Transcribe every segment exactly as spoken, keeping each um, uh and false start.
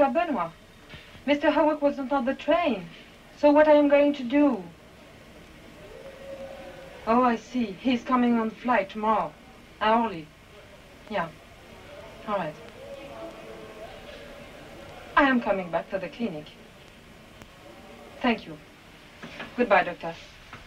Mister Benoit. Mister Howick wasn't on the train. So what I am going to do? Oh, I see. He's coming on the flight tomorrow. Early. Yeah. All right. I am coming back to the clinic. Thank you. Goodbye, Doctor.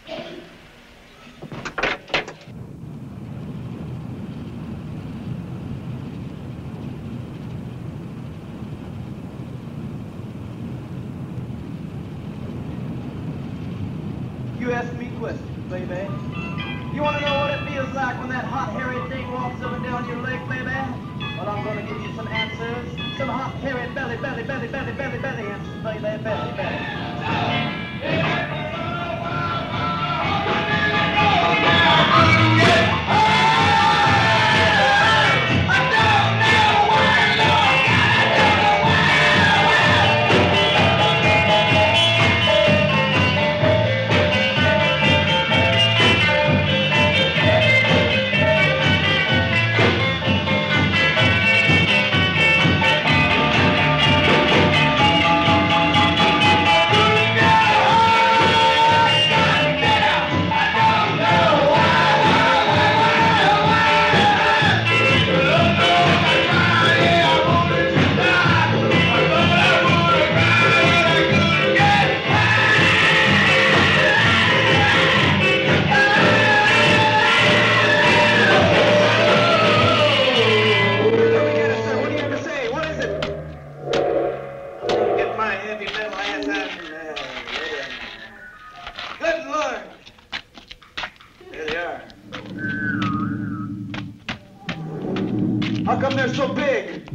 You asked me questions, baby. You want to know what it feels like when that hot, hairy thing walks up and down your leg, baby? Well, I'm going to give you some answers. Some hot, hairy, belly, belly, belly, belly, belly, belly answers, baby, belly, belly. How come they're so big?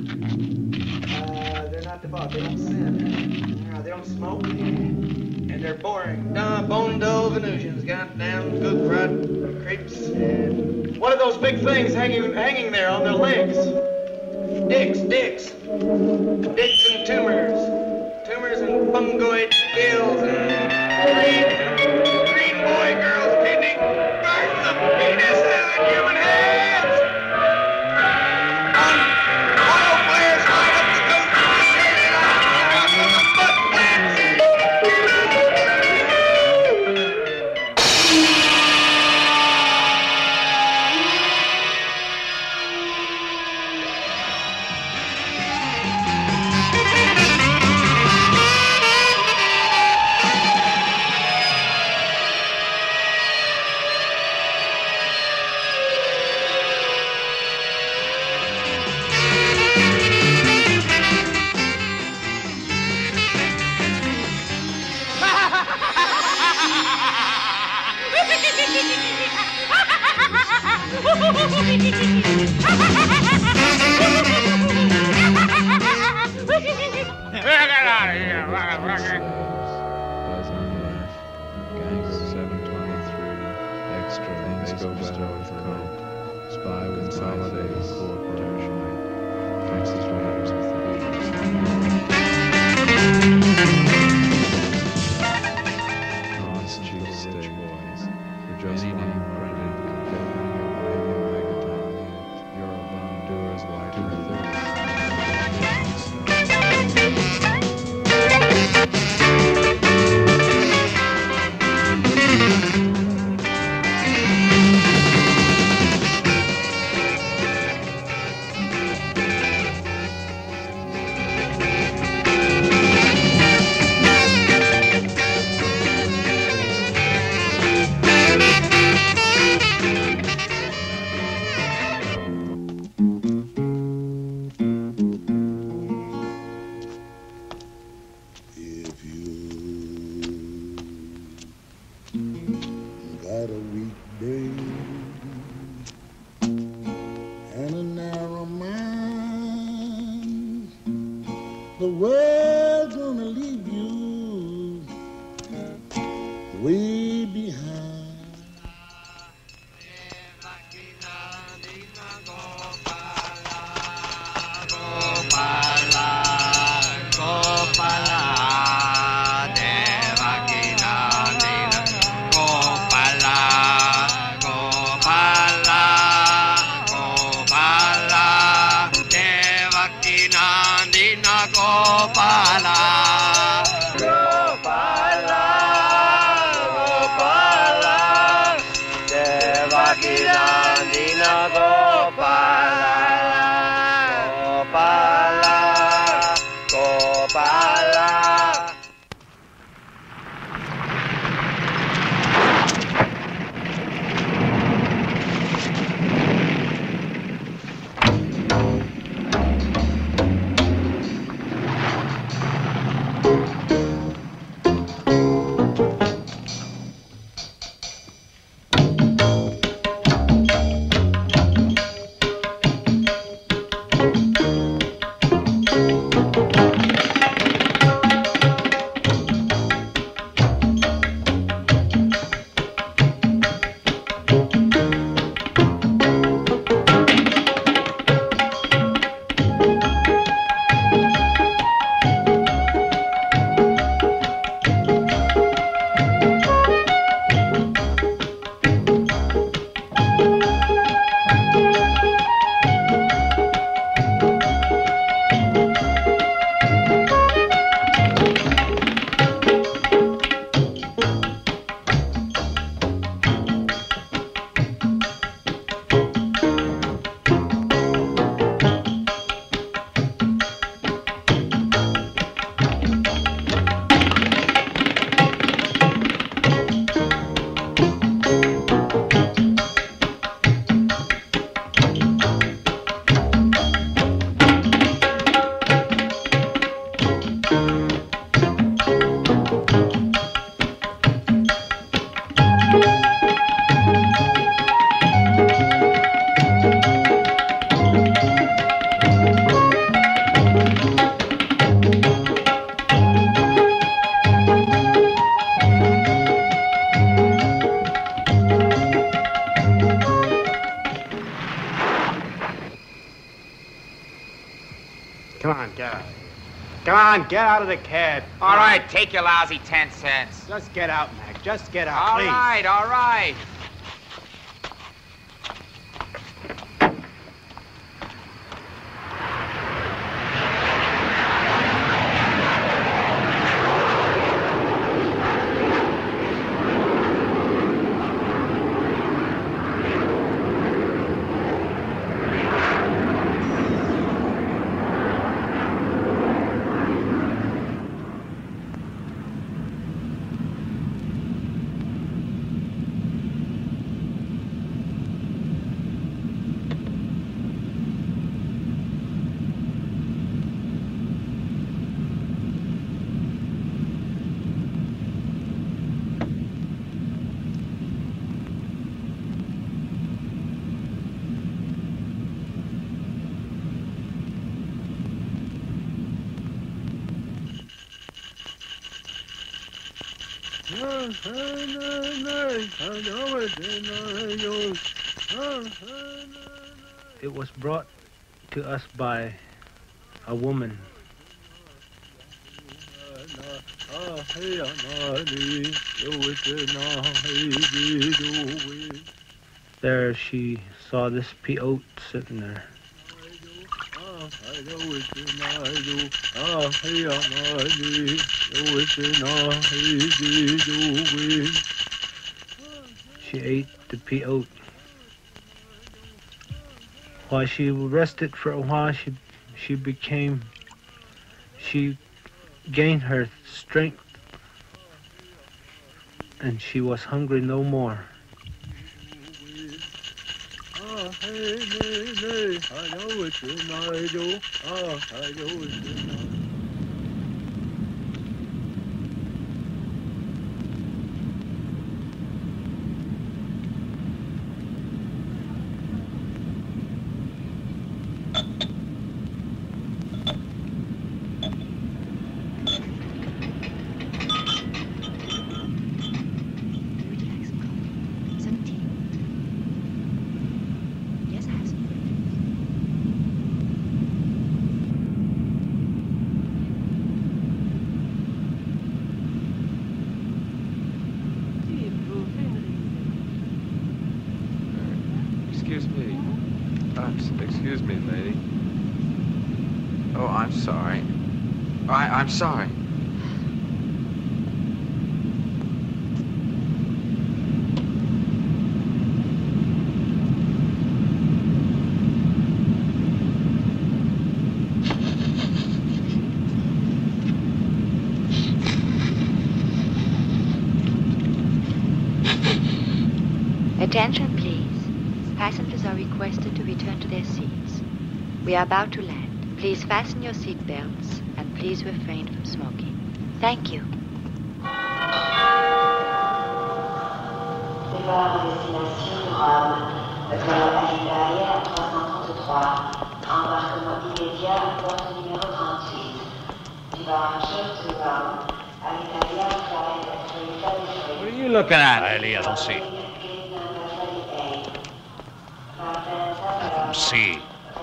Uh, they're not devout. They don't sin. Uh, they don't smoke. And they're boring. Nah, bone dull Venusians. Goddamn good fried crepes. And what are those big things hanging hanging there on their legs? Dicks, dicks. Dicks and tumors. Tumors and fungoid gills and green, green boy girls kidney. Gardens of penis and human heads. Nandina Go Gopala, Gopala, Gopala, Devaki Nandina Gopala, Gopala, Gopala. Come on, get out. Come on, get out of the cab. All right, take your lousy ten cents. Just get out, Mac. Just get out, All please. right, all right. It was brought to us by a woman. There she saw this peyote sitting there. She ate the peyote. While she rested for a while, she she became, she gained her strength, and she was hungry no more. Excuse me. Uh, excuse me, lady. Oh, I'm sorry. I, I'm sorry. Attention, please. Passengers are requested to return to their seats. We are about to land. Please fasten your seat belts and please refrain from smoking. Thank you. Départ à destination de Rome. Hôtel Alitalia trois cent trente-trois. Embarquement immédiat à porte numéro trente-huit. Departure to Rome. Alitalia flight at three thirty-three. What are you looking at? Riley, I don't see. I don't see.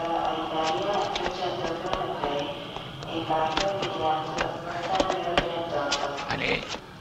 Riley.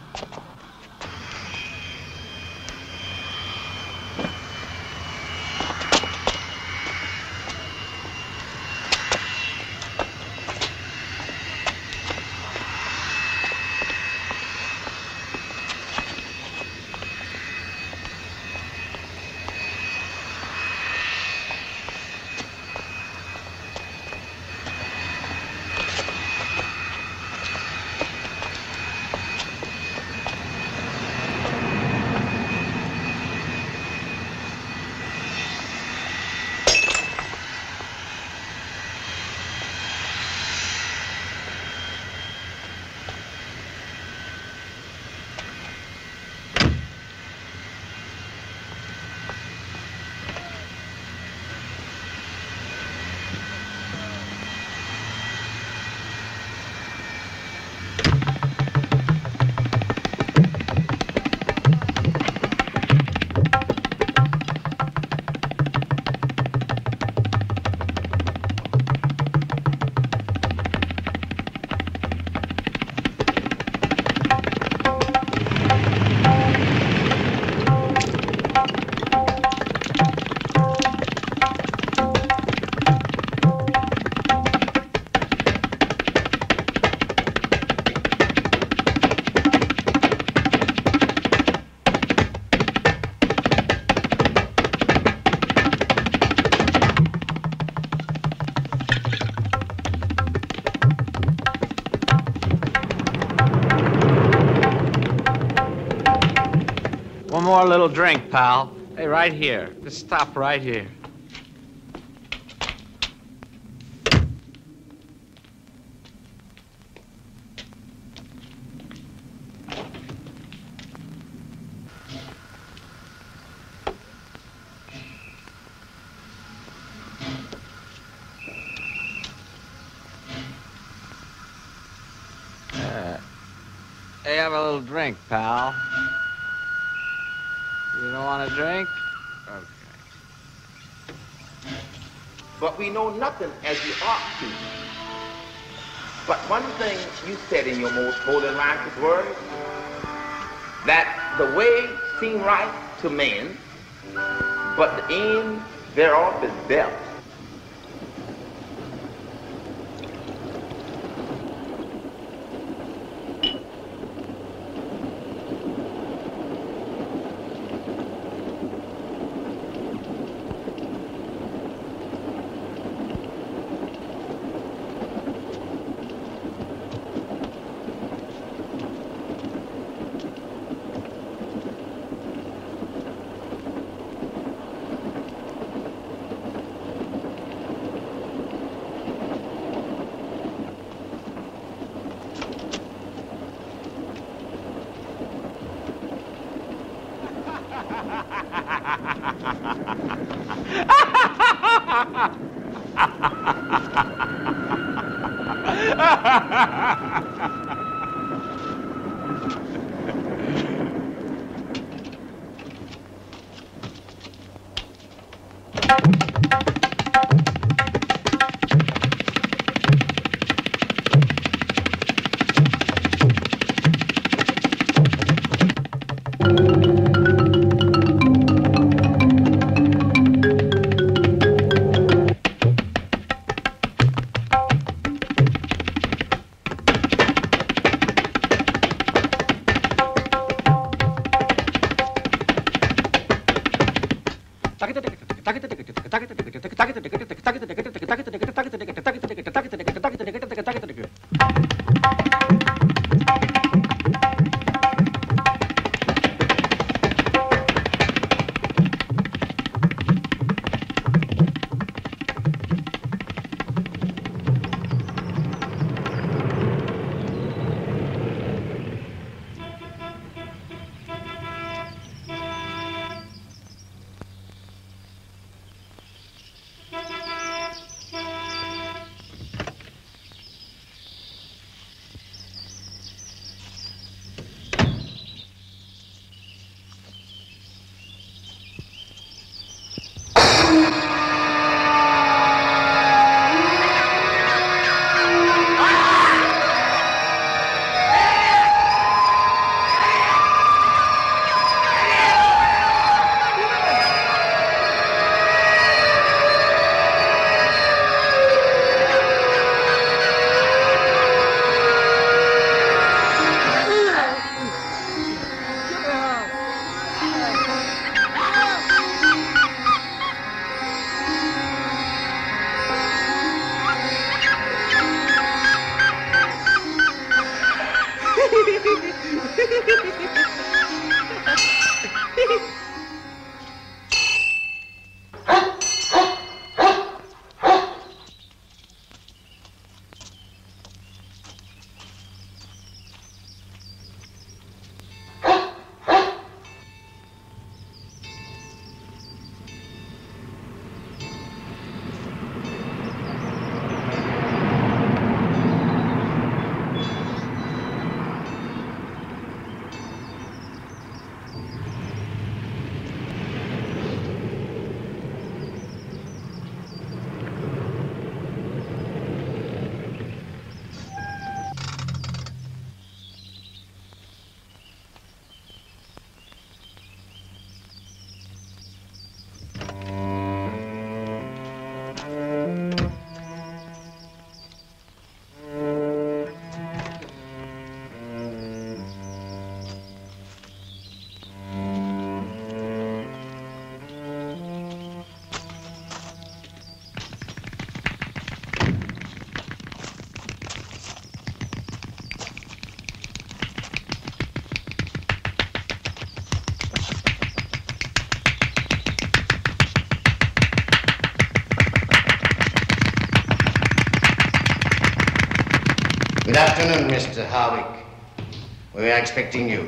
One more little drink, pal. Hey, right here. Just stop right here. Uh, hey, have a little drink, pal. You don't want a drink? Okay. But we know nothing as we ought to. But one thing you said in your most holy and righteous word, that the way seem right to men, but the end thereof is death. Good afternoon, Mister Harwick. We were expecting you.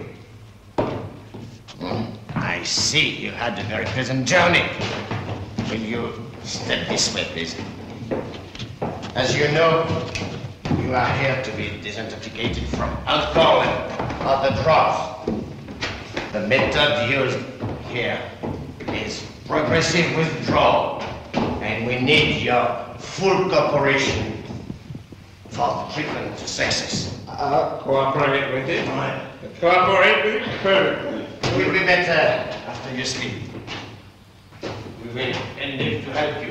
Hmm? I see you had a very pleasant journey. Will you step this way, please? As you know, you are here to be disintoxicated from alcohol and other drugs. The method used here is progressive withdrawal, and we need your full cooperation for the treatment success. I'll cooperate with you. Cooperate with you perfectly. It will be better after you sleep. We will endeavor to help you.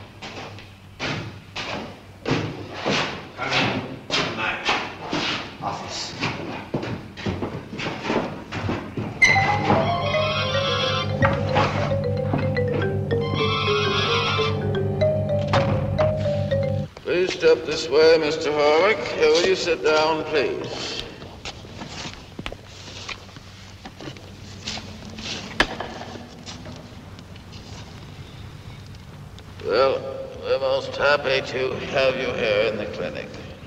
Come to my office. Please step this way, Mister Harwick. Here, will you sit down, please? Well, we're most happy to have you here in the clinic.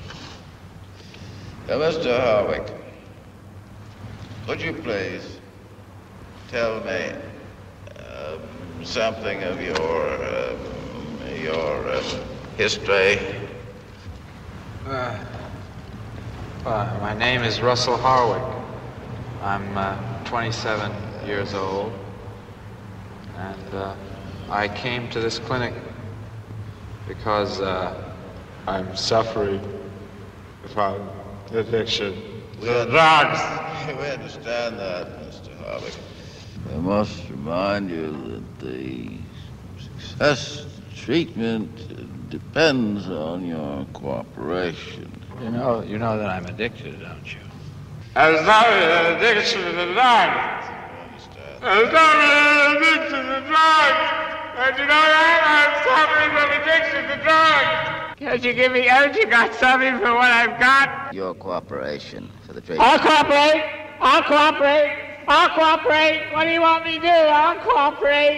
Now, Mister Harwick, would you please tell me uh, something of your, uh, your uh, history? Uh, uh, my name is Russell Harwick. I'm uh, twenty-seven years old, and uh, I came to this clinic because uh, I'm suffering from addiction to drugs. We understand that, Mister Harwick. I must remind you that the success treatment depends on your cooperation. You know, you know that I'm addicted, don't you? I'm not an addiction to drugs. I'm not an addiction to drugs. Don't you know that? I'm suffering from addiction to drugs. Can't you give me, haven't you got something for what I've got? Your cooperation for the trade. I'll cooperate. I'll cooperate. I'll cooperate. What do you want me to do? I'll cooperate.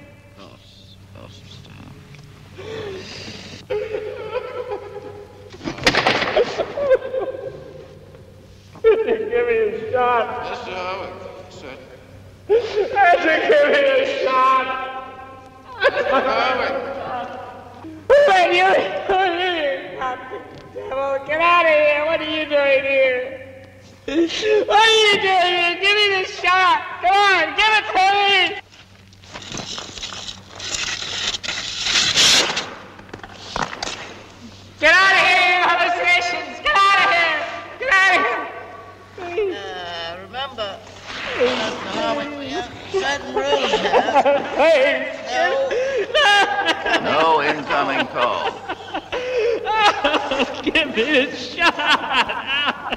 Give me a shot. Mister Howard, sir. Give me a shot. Mister Howard. Wait, you, devil, get out of here. What are you doing here? What are you doing here? Give me this shot. Come on, give it to me. Get out of here, you hallucinations. Get out of here. Get out of here. Uh, remember, Mister Howard, we have certain rules here. No. No incoming call. Oh, give me a shot.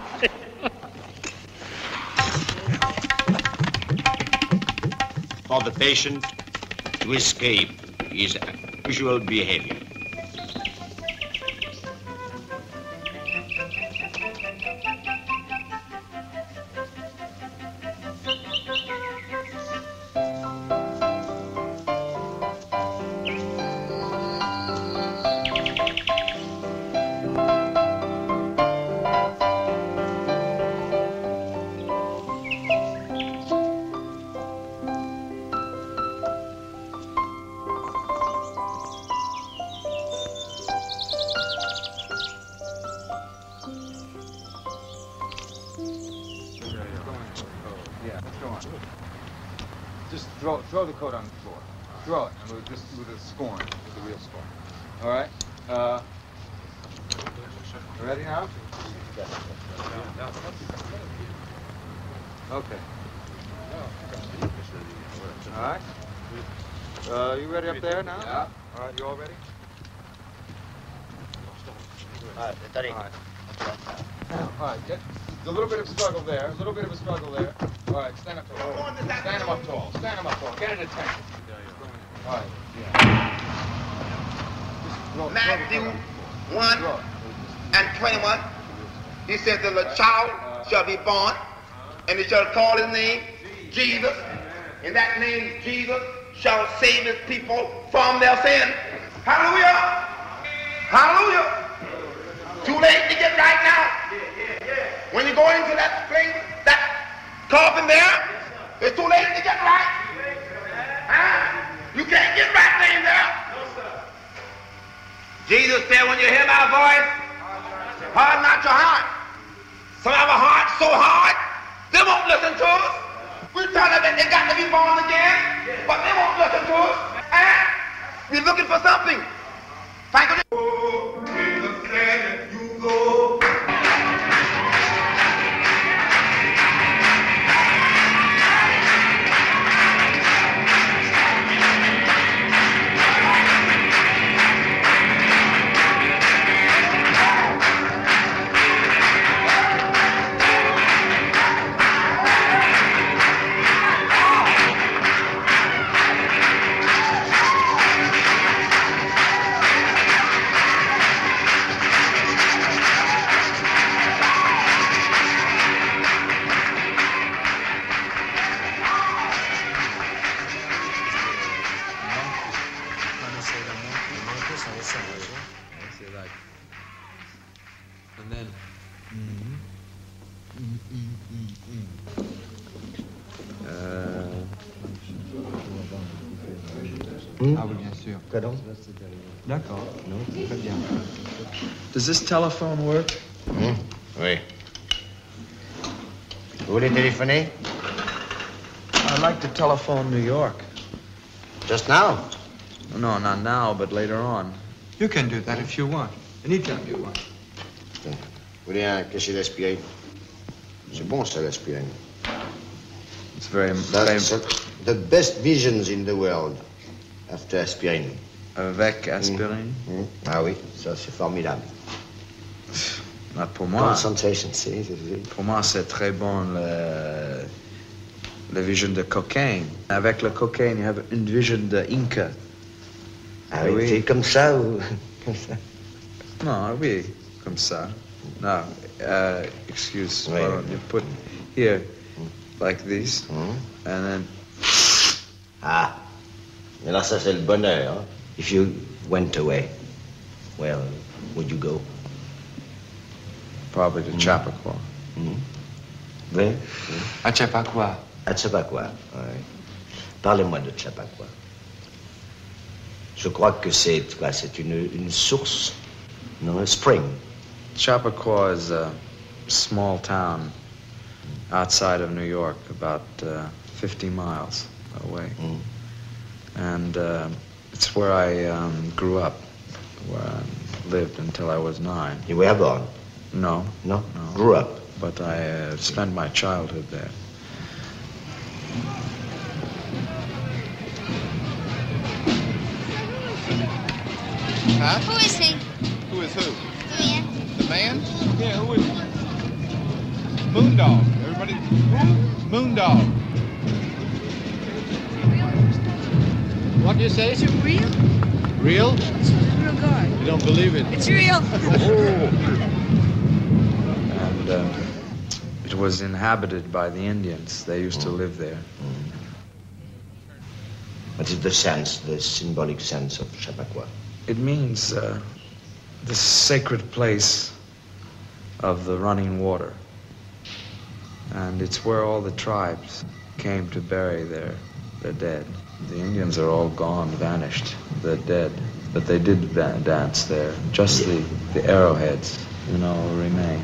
For the patient to escape his usual behavior. Just throw, throw the coat on the floor. Throw it, and we'll just with a scorn, with the real scorn. All right. Uh, ready now? Okay. All right. Uh, you ready up there now? Yeah. All right. You all ready? All right. Ready. All right. All right. Get a little bit of struggle there. A little bit of a struggle there. All right. Stand up tall. Stand him up tall. Stand him up tall. Get an attention. All right. Yeah. Throw, Matthew one and twenty-one. He said that a child shall be born, and he shall call his name Jesus. And that name Jesus shall save his people from their sin. Hallelujah. Hallelujah. Too late to get right now. When you go into that place, that coffin there, it's too late to get right. Huh? You can't get right name there. Jesus said, when you hear my voice, harden not your heart. Some have a heart so hard, they won't listen to us. We tell them that they got to be born again, but they won't listen to us. And we're looking for something. Thank you. Oh, Jesus said, you go. And then. Ah oui, bien sûr. Pardon? D'accord. Non, très bien. Does this telephone work? Hmm? Oui. Vous voulez téléphoner? I'd like to telephone New York. Just now? No, not now, but later on. You can do that if you want. Anytime you want. Vous voulez un cachet d'aspirine? C'est bon, ça, l'aspirine. It's very... That's the best visions in the world after aspirine. Avec aspirine? Mm. Mm. Ah oui, ça, c'est formidable. Not pour moi. Concentration, si, si, si. Pour moi, c'est très bon, le, le vision de cocaine. Avec le cocaine, you have une vision de Inca. Arrêtez comme ça ou comme ça? No, oui, comme ça. No, uh, excuse me. Oui. You put here, like this, Mm. and then... Ah, mais là, ça, c'est le bonheur. Hein? If you went away, well, would you go? Probably to Chappaqua. Mm. Oui? À Chappaqua. À Chappaqua, oui. Parlez-moi de Chappaqua. Je crois que c'est quoi? C'est une, une source, non, un spring. Chappaqua is a small town outside of New York, about uh, fifty miles away. Mm. And uh, it's where I um, grew up, where I lived until I was nine. You were born? No. No? No. Grew up? But I uh, spent my childhood there. Huh? Who is he? Who is who? The man. The man? Yeah, who is he? Moondog. Everybody. Moondog. What do you say? Is it real? Real? It's a real guy. You don't believe it? It's real. And uh, it was inhabited by the Indians. They used to live there. What is the sense, the symbolic sense of Chappaqua? It means uh, the sacred place of the running water. And it's where all the tribes came to bury their, their dead. The Indians are all gone, vanished. They're dead. But they did da- dance there. Just the, the arrowheads, you know, remain.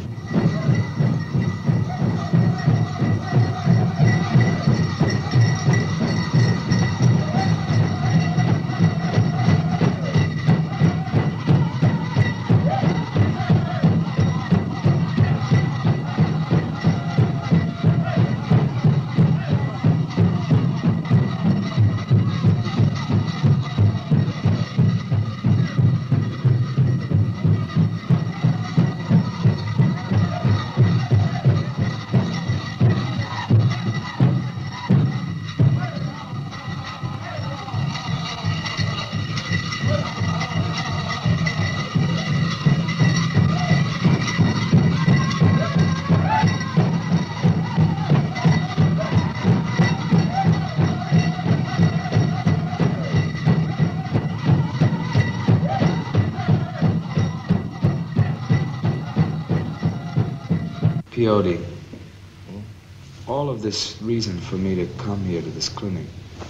Peyote. All of this reason for me to come here to this clinic.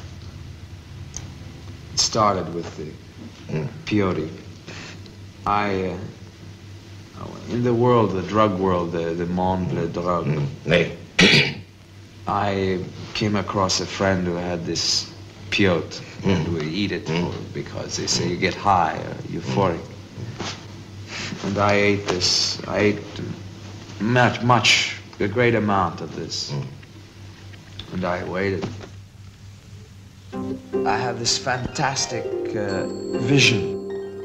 It started with the Mm. peyote. I, uh, in the world, the drug world, the, the monde de drogue, Mm. Nee. I came across a friend who had this peyote, Mm. and we eat it for, because they say you get high or euphoric. And I ate this. I ate much, much, a great amount of this. Mm. And I waited. I have this fantastic uh, vision.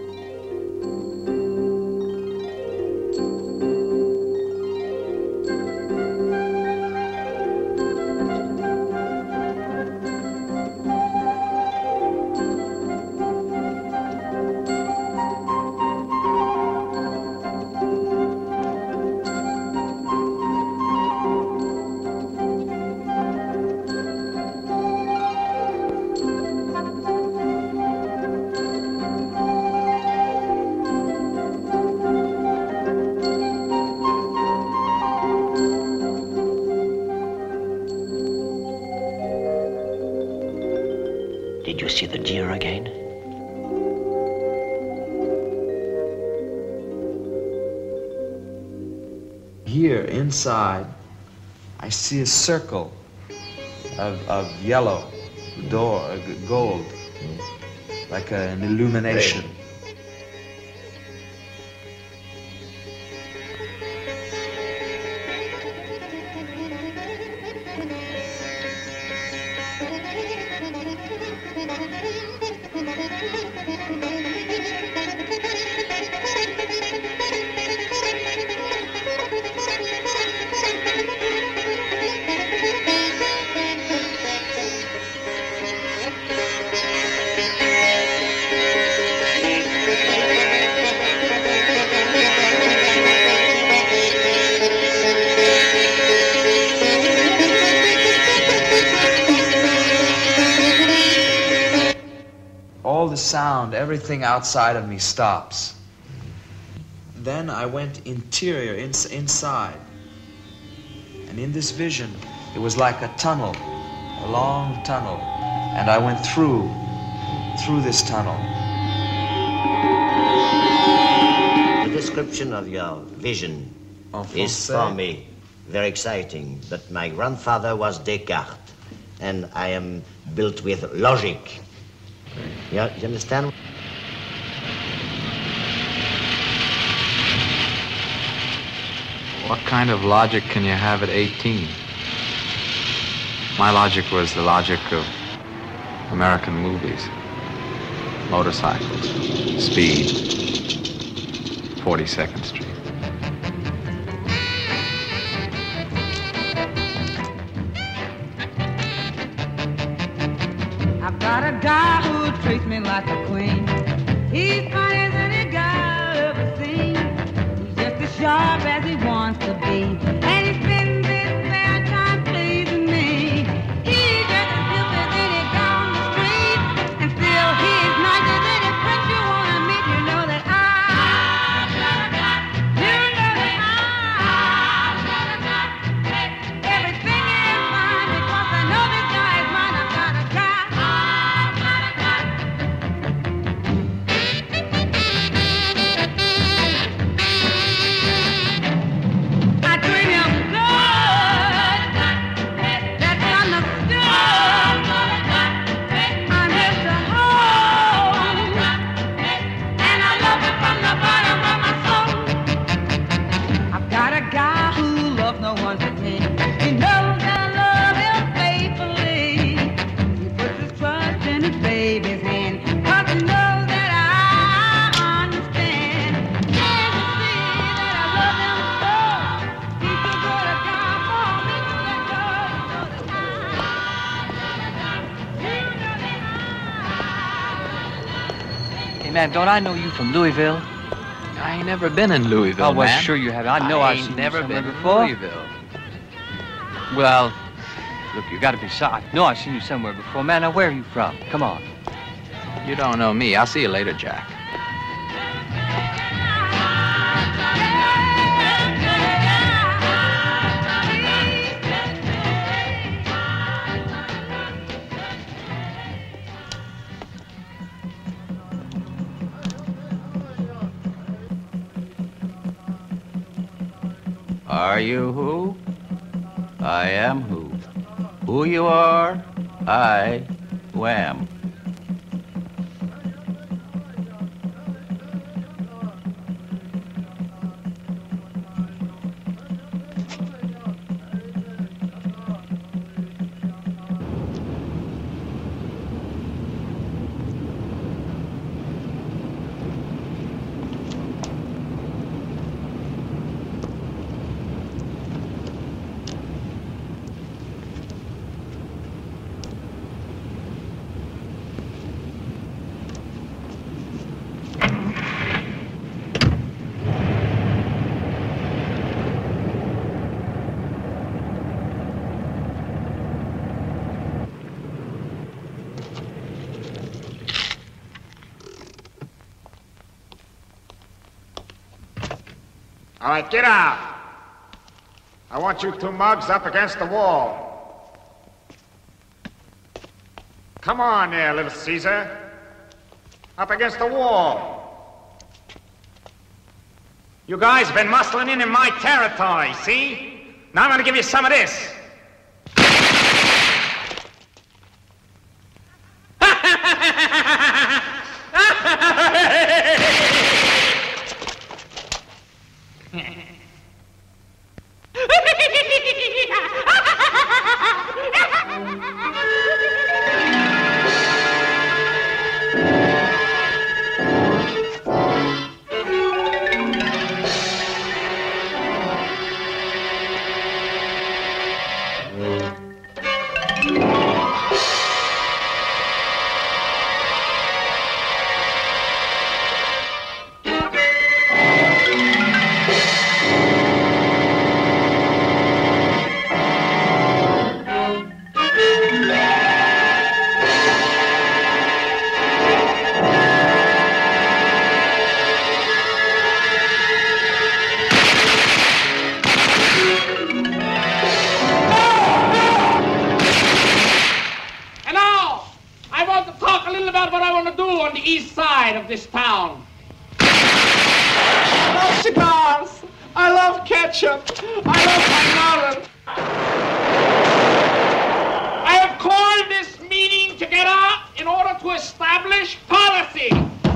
Did you see the deer again? Here, inside, I see a circle of, of yellow, door, uh, gold, like a, an illumination. sound, everything outside of me stops. Then I went interior, ins inside. And in this vision, it was like a tunnel, a long tunnel. And I went through, through this tunnel. The description of your vision is for me very exciting. But my grandfather was Descartes, and I am built with logic. You, you understand? What kind of logic can you have at eighteen? My logic was the logic of American movies. Motorcycles, speed, forty-second Street. I've got a guy who treats me like a queen. He's funny as any guy I've ever seen. He's just as sharp as he wants to be, and he spends his spare time pleasing me. He's just as stupid as any guy on the street, and still he's nicer than any prince you want to meet. You know that I, you know that I, everything is fine because I know this guy is mine. I've got a guy. Man, don't I know you from Louisville? I ain't never been in Louisville, Oh, well, man. sure you have. I know I I've ain't seen never you been somewhere in before. Louisville. Well, look, you got to be sorry. No, I've seen you somewhere before. Man, now, where are you from? Come on. You don't know me. I'll see you later, Jack. Are you who? I am who. Who you are, I wham. All right, get out. I want you two mugs up against the wall. Come on there, little Caesar. Up against the wall. You guys have been muscling in in my territory, see? Now I'm gonna give you some of this. this town. I love cigars. I love ketchup. I love my mother. I have called this meeting together in order to establish policy.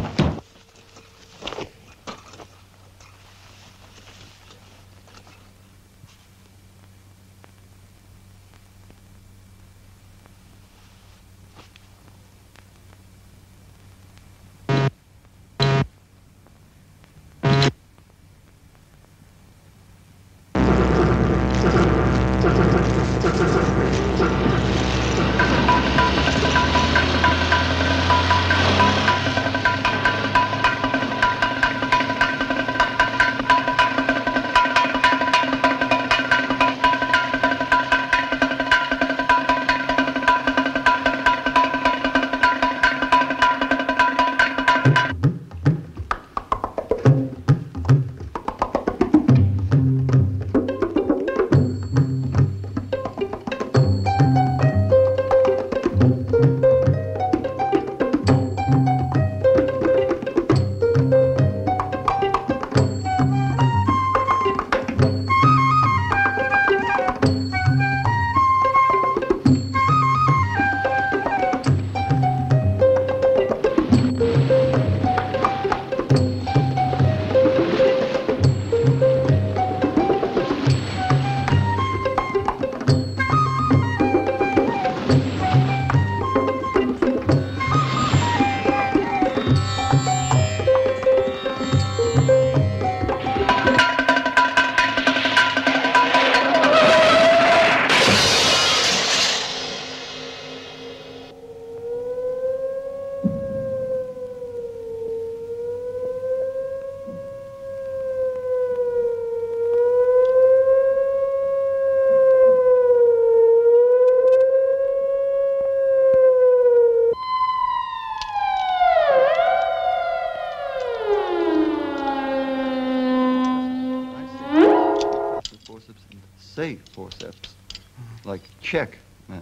Say forceps, like check. Yeah.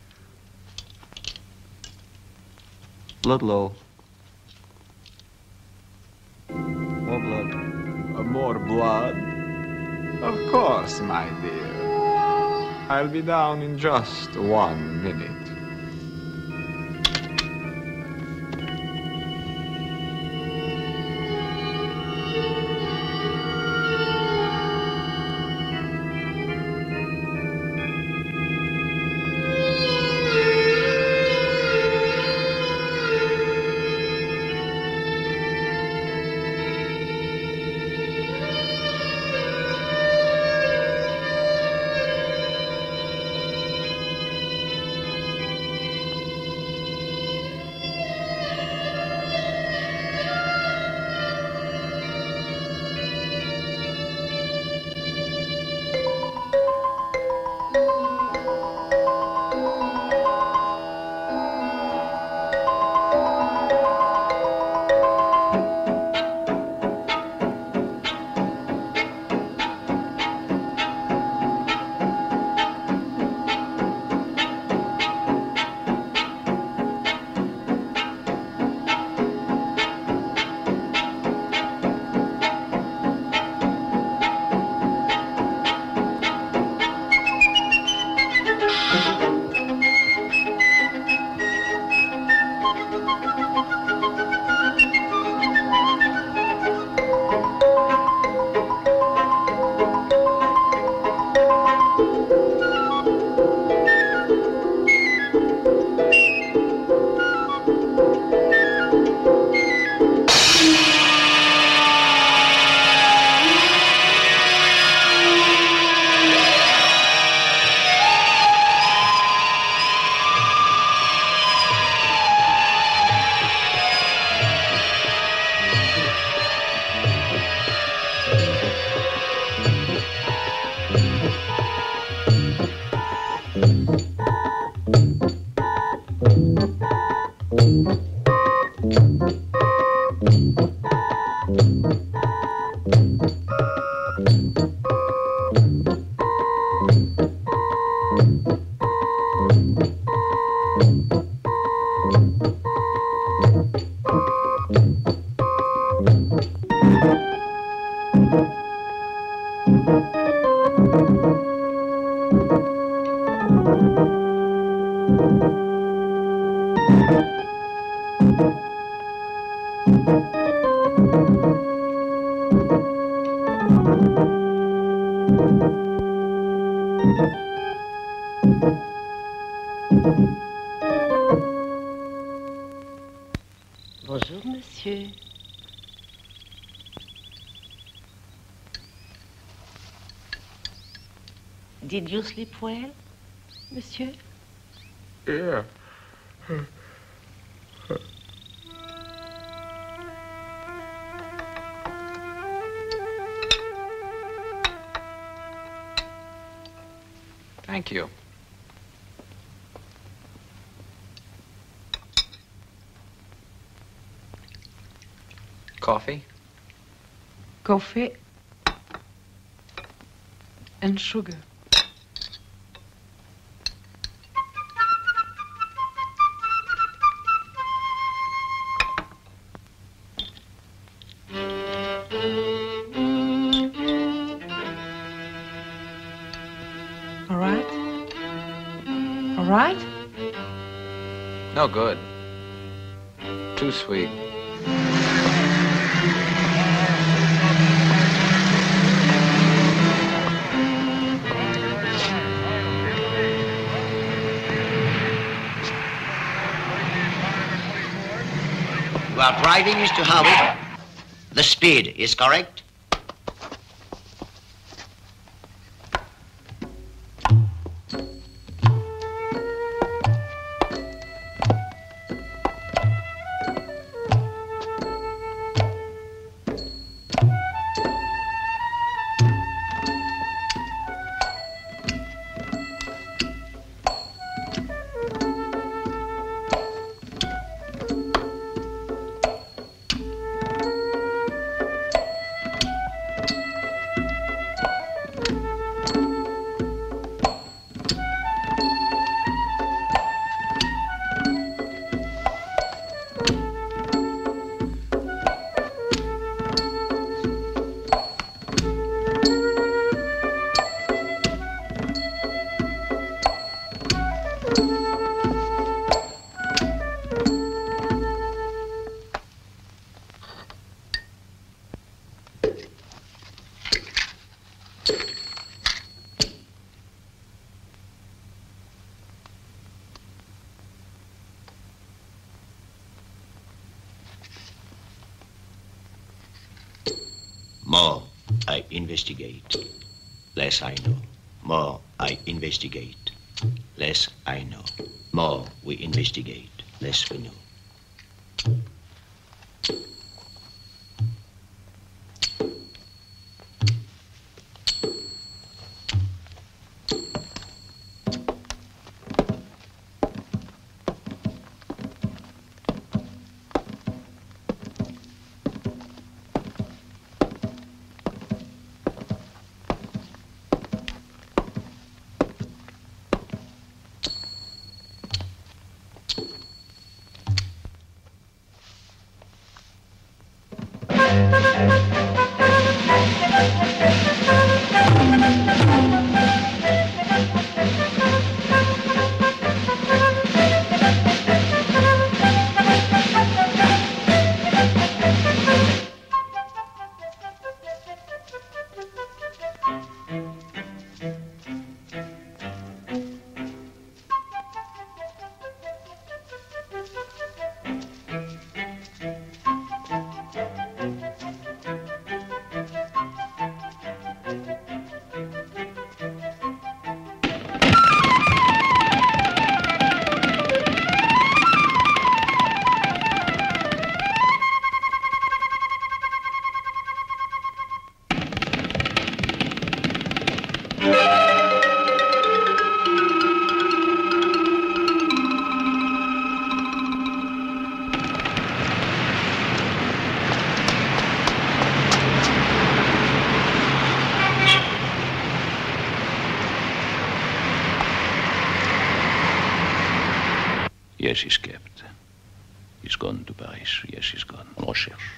Blood low. More blood. Uh, more blood? Of course, my dear. I'll be down in just one minute. Bonjour, monsieur. Did you sleep well, monsieur? Yeah. Thank you. Coffee? Coffee and sugar. All right? All right? No good. Too sweet. You are driving, Mister Howitt. The speed is correct. More I investigate, less I know. More I investigate, less I know. More we investigate, less we know. Yes, he's kept. He's gone to Paris. Yes, he's gone. On recherche.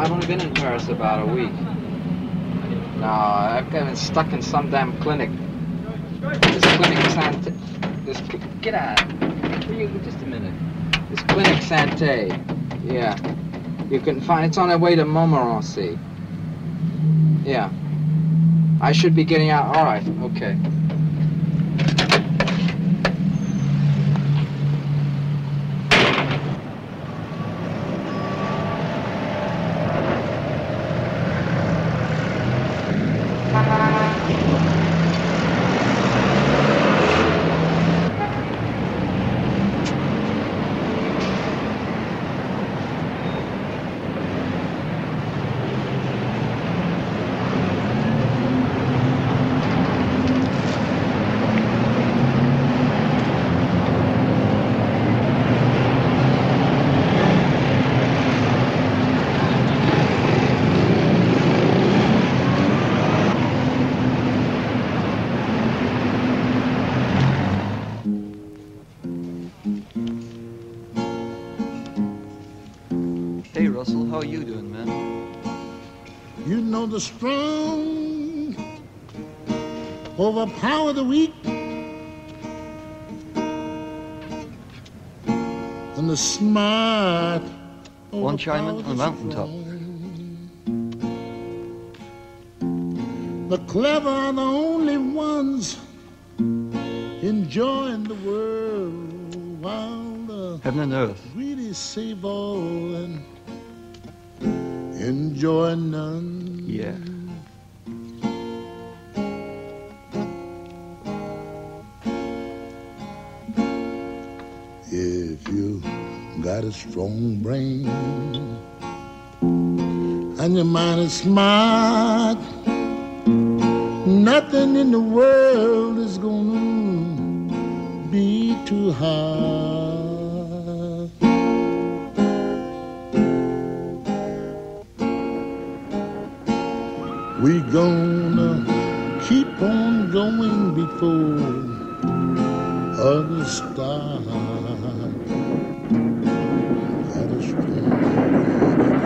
I've only been in Paris about a week. No, I've been stuck in some damn clinic. This clinic Santé. This cl get out. Just a minute. This clinic Santé. Yeah. You can find it's on our way to Montmorency. Yeah. I should be getting out. All right. Okay. Hey, Russell, how are you doing, man? You know the strong overpower the weak, and the smart One Chinaman on a mountaintop. The clever are the only ones enjoying the world, while the Heaven and earth. greedy save all and enjoy none. Yeah. If you got a strong brain and your mind is smart, nothing in the world is gonna be too hard. We gonna keep on going before others start. Got a strong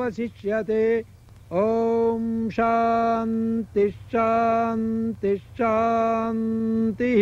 पर्यवशिष्यते ॐ शान्ति शान्ति शान्तिः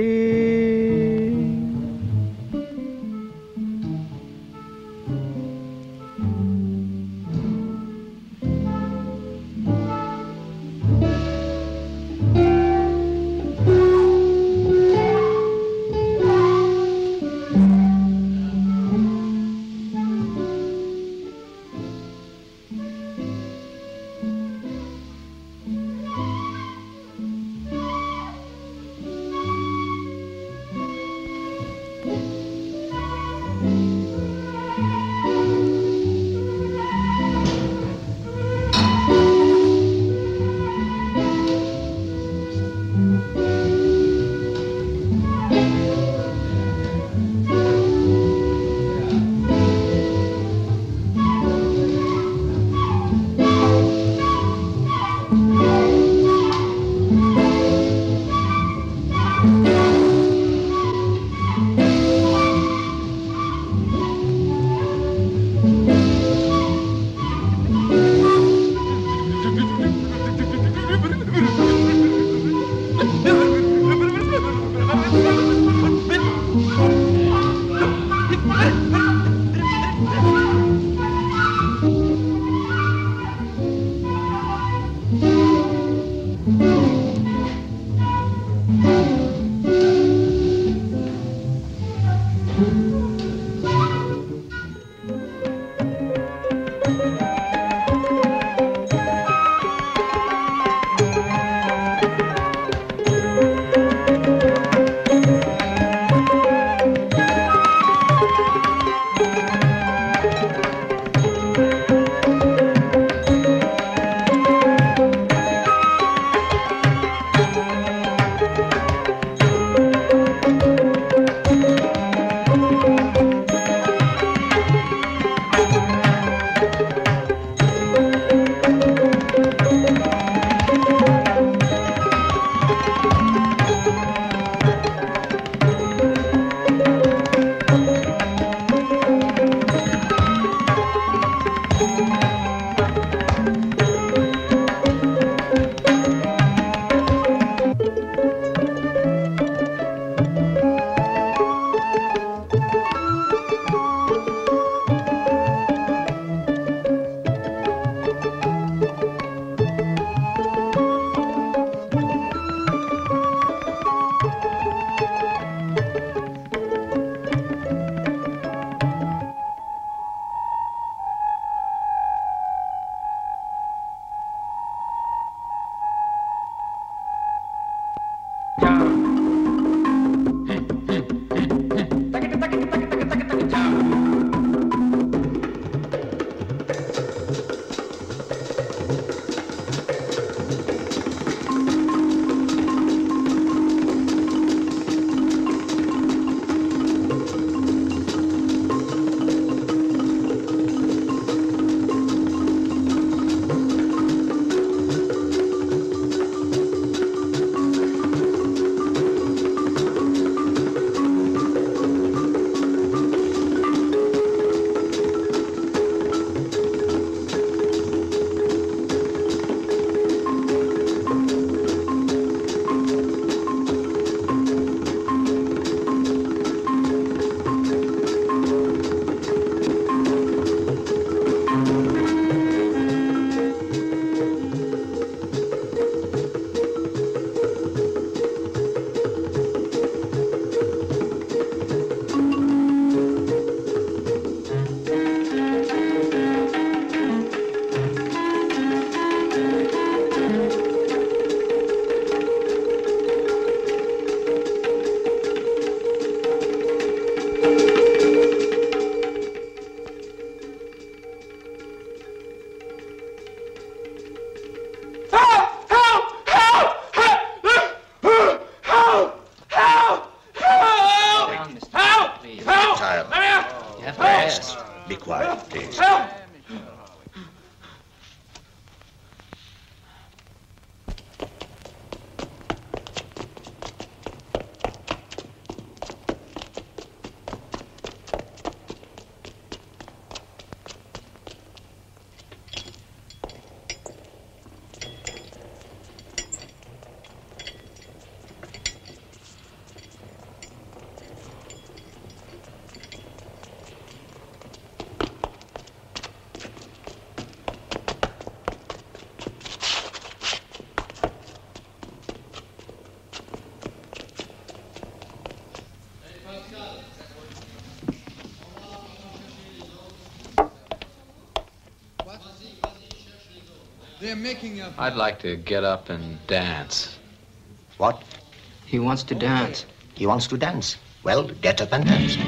They're making up. I'd like to get up and dance. What? He wants to dance. He wants to dance. Well, get up and dance.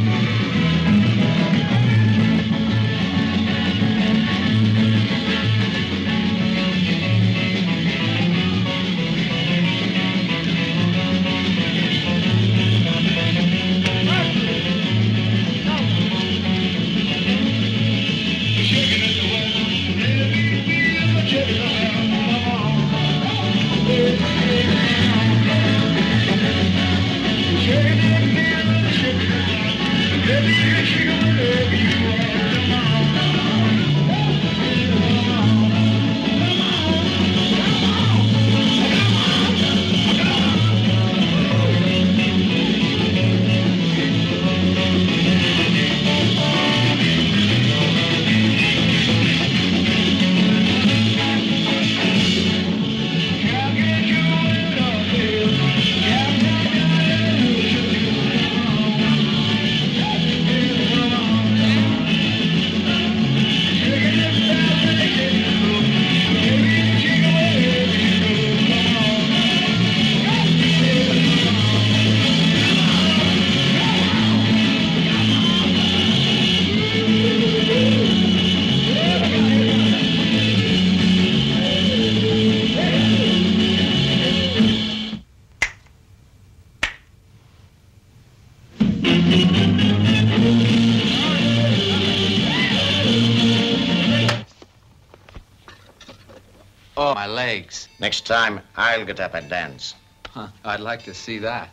Oh, my legs. Next time, I'll get up and dance. Huh, I'd like to see that.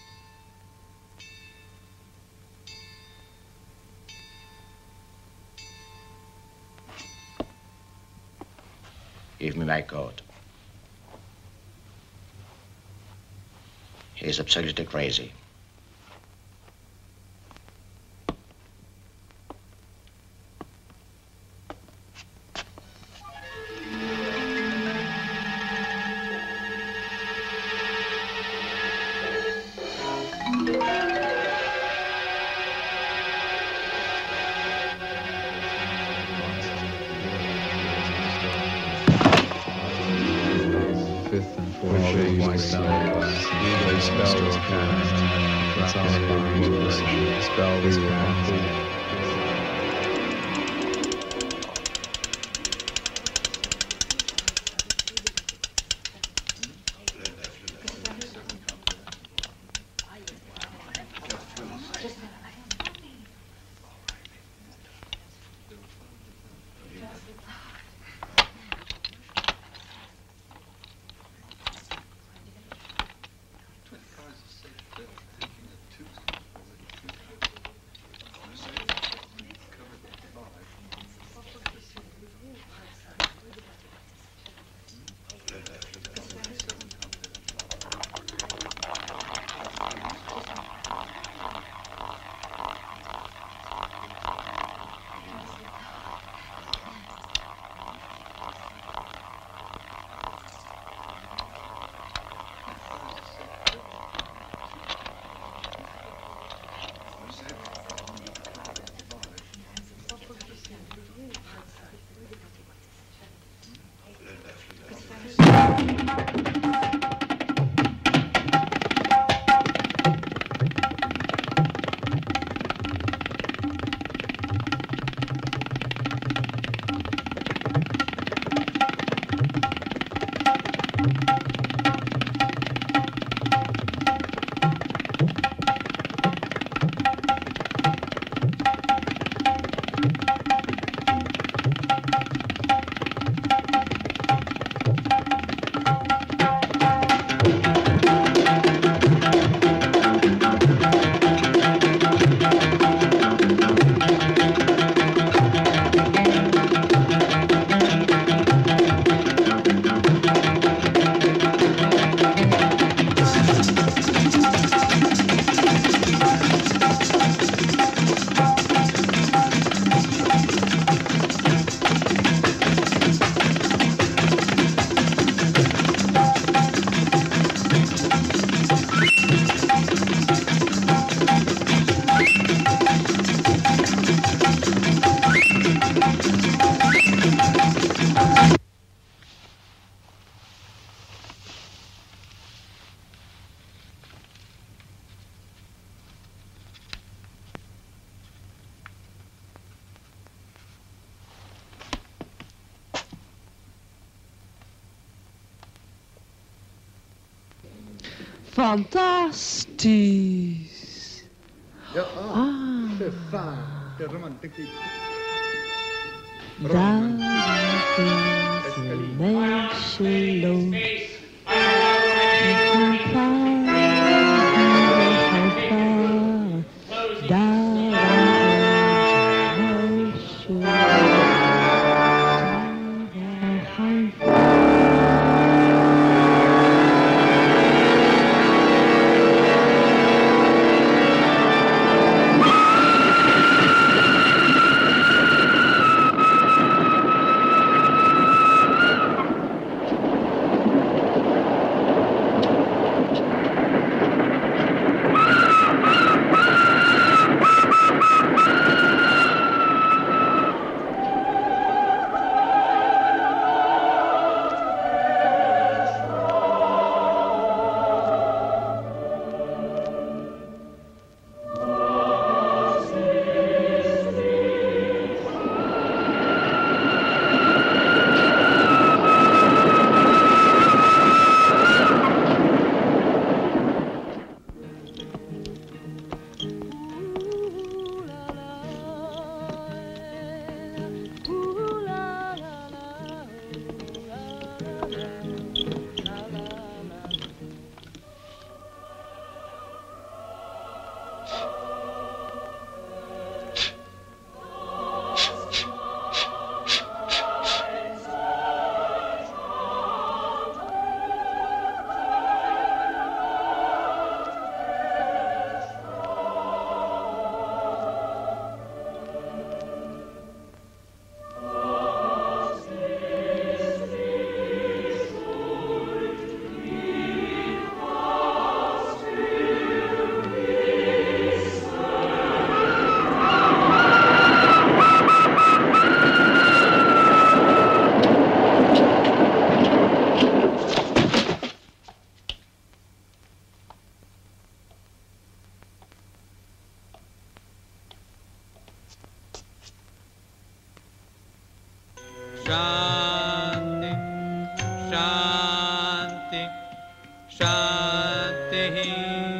Give me my coat. He's absolutely crazy. Fifth and fourth grade white spell. Spell spell this Fantastisch. Ja, Ah. te fijn, te romantisch. Daar is een meisje loop. Ik ga varen, ik ga varen. Daar is een meisje loop. Shanti, Shanti, Shanti.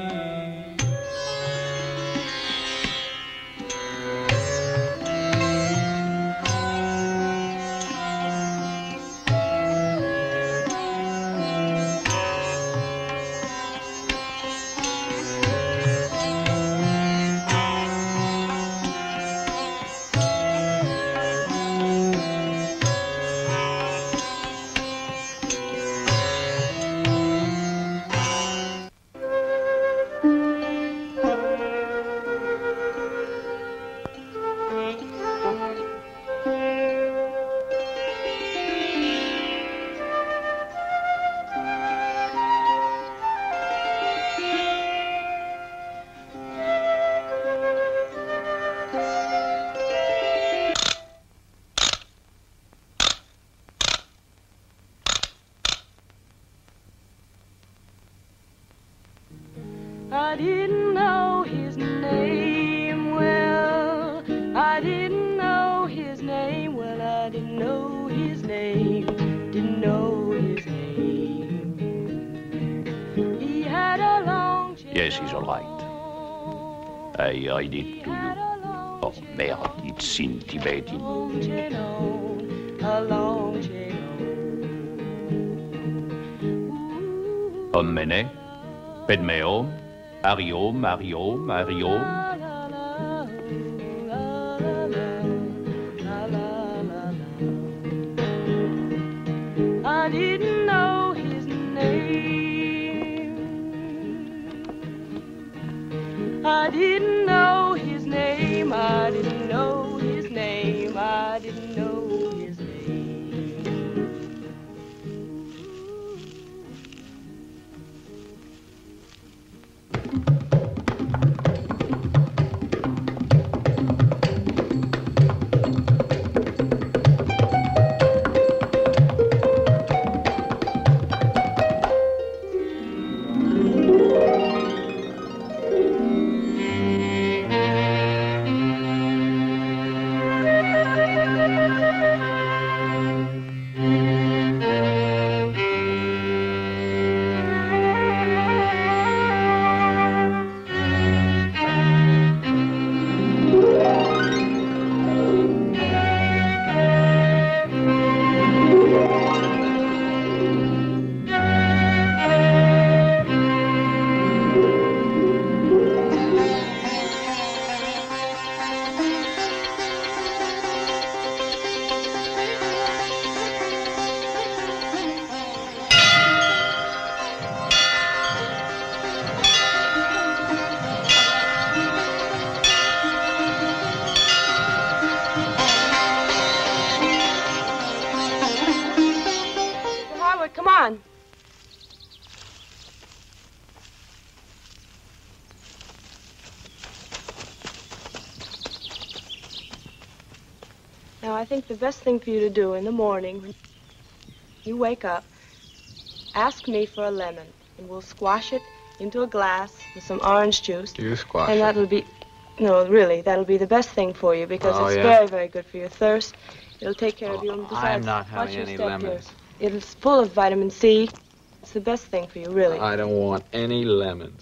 I didn't know his name well. I didn't know his name well. I didn't know his name. Didn't know his name. He had a long chain. Yes, he's all right. I read it to you. Oh, merde, it's in Tibetan. Long chain on, a long chain Ommene, Pedmeom, Ariom, Ariom, Ariom. I didn't know his name. I didn't know his name. I didn't know his name. I didn't know his name. on. Now, I think the best thing for you to do in the morning, when you wake up, ask me for a lemon, and we'll squash it into a glass with some orange juice. You squash And it. that'll be, no, really, that'll be the best thing for you because Oh, it's yeah? very, very good for your thirst. It'll take care of you. And besides, I'm not watch having your any step lemons. Here. It's full of vitamin C. It's the best thing for you, really. I don't want any lemons.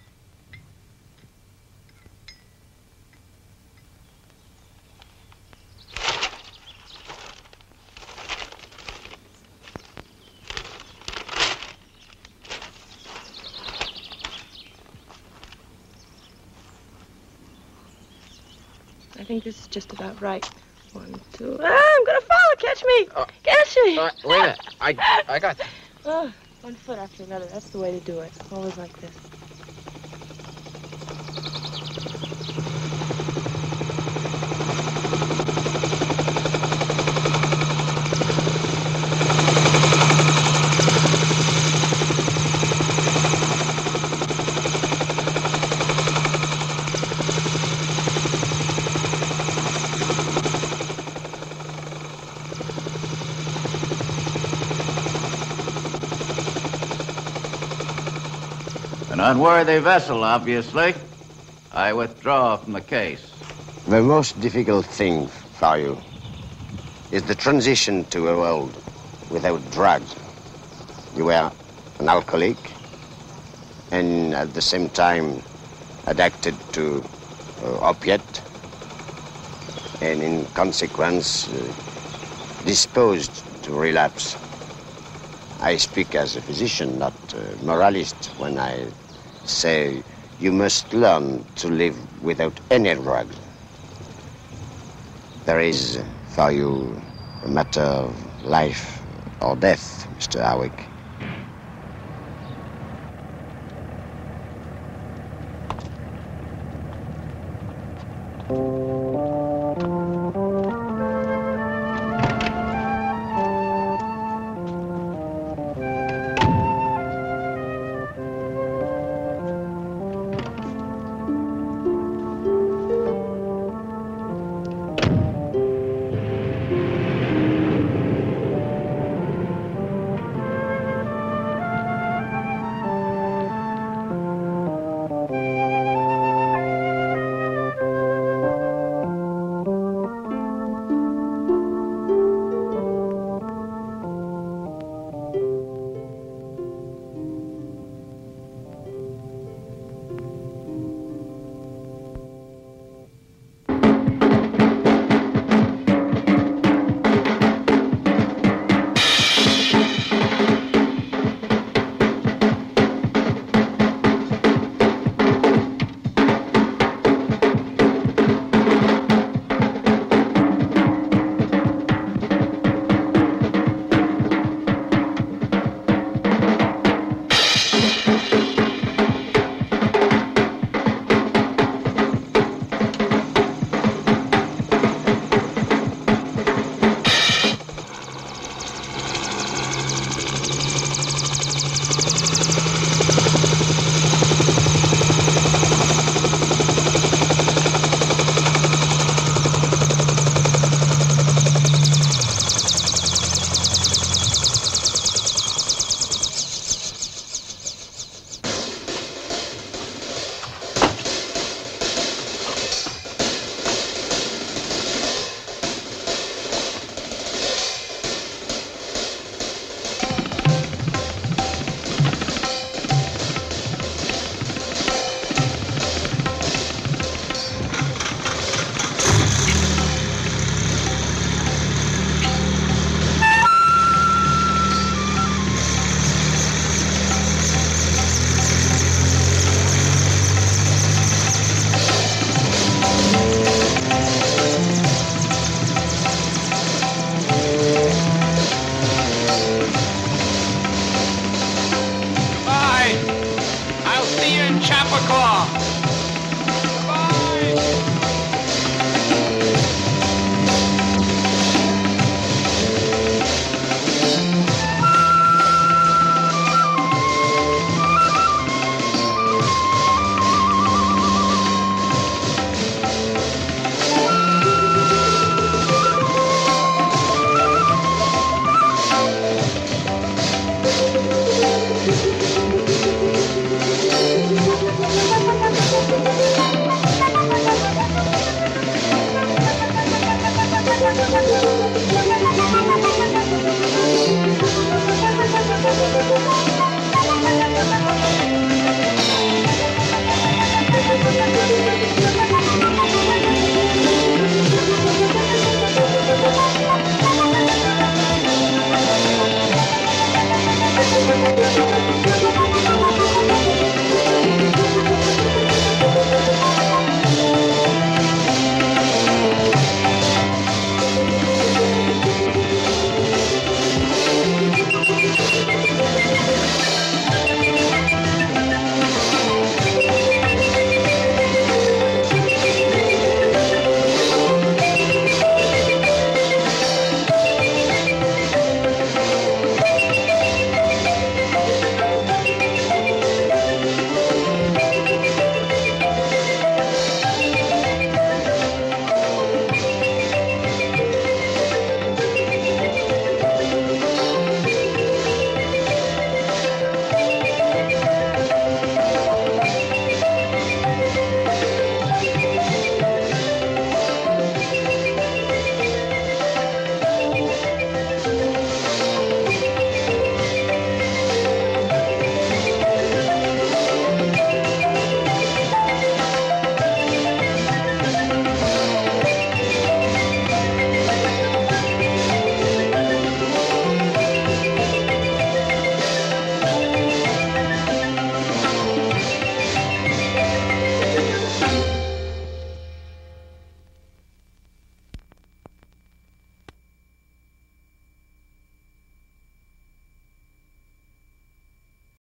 I think this is just about right. One, two. Ah, I'm gonna fall. Catch me. Catch me. Uh, wait a minute. I, I got. Oh, one foot after another. That's the way to do it. Always like this. An unworthy vessel, obviously. I withdraw from the case. The most difficult thing for you is the transition to a world without drugs. You were an alcoholic and at the same time addicted to uh, opiate and in consequence uh, disposed to relapse. I speak as a physician, not a moralist, when I say you must learn to live without any drugs. There is for you a matter of life or death, Mister Howick.